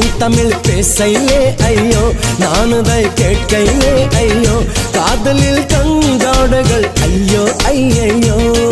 நீ தமிழ் பேசையிலே ஐயோ நானுதை கேட்கையிலே ஐயோ காதலில் கங்காடுகள் ஐயோ ஐயையோ